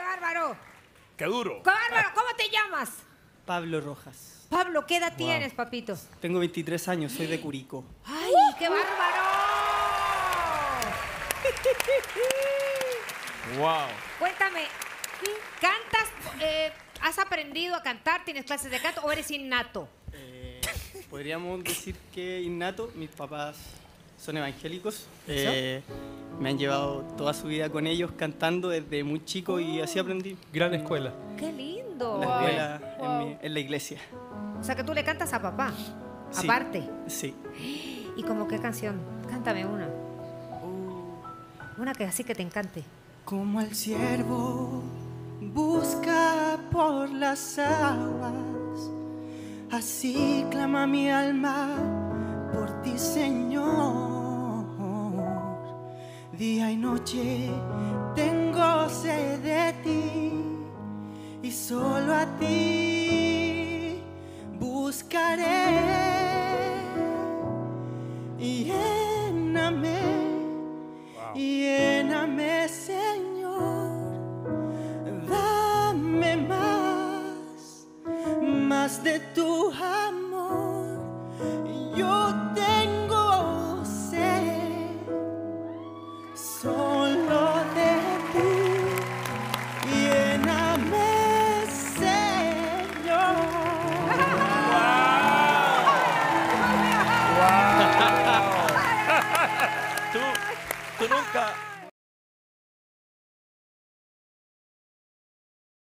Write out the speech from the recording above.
bárbaro! ¡Qué duro! ¡Qué bárbaro! ¿Cómo te llamas? Pablo Rojas. Pablo, ¿qué edad tienes, papito? Tengo 23 años, soy de Curicó. ¡Ay, qué bárbaro! ¡Wow! Cuéntame, ¿cantas? ¿Has aprendido a cantar? ¿Tienes clases de canto o eres innato? Podríamos decir que innato. Mis papás son evangélicos. Me han llevado toda su vida con ellos cantando desde muy chico y así aprendí. Gran escuela. ¡Qué lindo! En la escuela, en la iglesia. O sea, que tú le cantas a papá, Sí. aparte. Sí. ¿Y como qué canción? Cántame una. Una que así que te encante. Como el ciervo busca por las aguas, así clama mi alma por ti, Señor. Día y noche tengo sed de ti y solo a ti buscaré.